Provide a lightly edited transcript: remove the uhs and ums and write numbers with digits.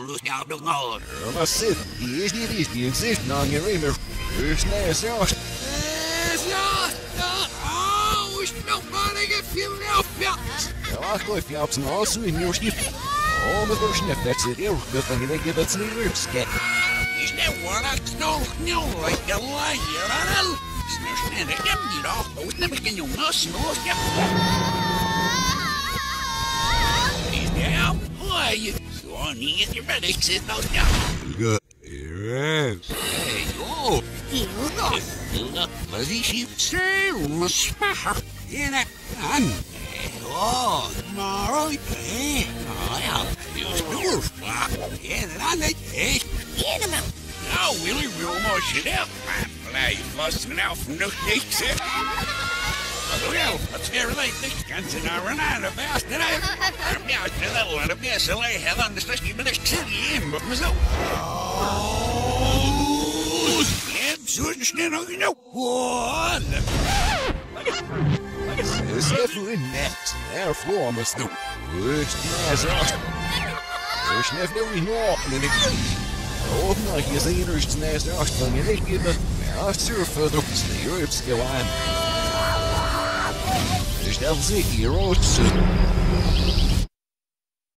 Maar zit, die is niet iets, die exist na je rimmer. Dus nee, zelfs. Ja, ik geloof je op zijn hals in jouw schip. Oh, maar door snef, dat zit heel goed, dan denk je dat ze niet rupsket. Is dat waar ik nog like a liar? Snel, ik heb niet af, maar we hebben geen jongens, nog. Is dat mooi? Zo niet, je bent ik zit nou ja. Hey, joh. Wat is je stil, maar spaar. In het aan. Oh, maar ooit, hè? Oh ja, je is doorvlaag. Ja, dan het, hè? Nou, Willy, wil maar zitten. Maar blijf vast nou van nog niks, hè? Wel, wat is er leuk? Ik kan ze nou rennen de best, hè? Maar ja, het is wel een best alleen, hè? Dan is het niet meer de city in, maar zo. Ja, zo snel nog, nou. Wat? Is even in net. Er vloer me snoep. Dus die is er. Dus net wil je nog, en ik. Of nog, je ziet er is naast de afstand. Je denkt je dat. Ja, surfen op de Europese aan. Dus dat zie je hier ook.